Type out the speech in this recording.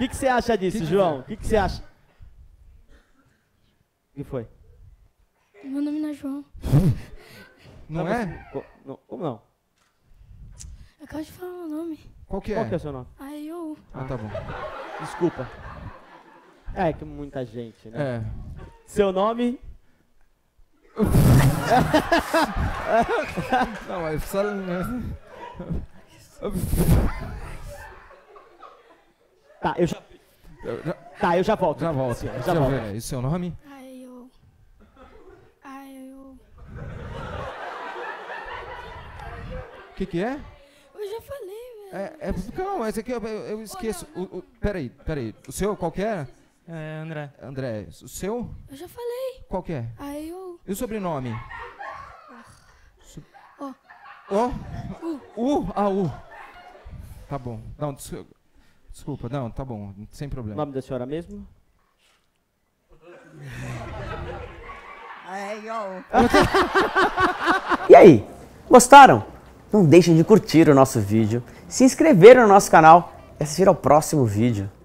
que você acha disso, João? O que você acha? O que foi? Meu nome não é João. Não é? Como não? Eu acabo de falar o nome. Qual que é? Qual que é o seu nome? Aí eu... Ah, tá bom. Desculpa. É que muita gente, né? É. Seu nome? Não, mas só... Tá, eu já volto. Já volto. Já Deixa eu volto. ver. E o seu nome? Aí eu... O que é? Eu já falei, velho. Não, mas é que eu esqueço. Peraí. O seu, qual que é? André. André. O seu? Eu já falei. Qual que é? Aí eu... E o sobrenome? Ó. U. Tá bom. Não, desculpa. Não, tá bom. Sem O problema. nome da senhora mesmo? E aí, gostaram? Não deixem de curtir o nosso vídeo, se inscrever no nosso canal e assistir ao próximo vídeo.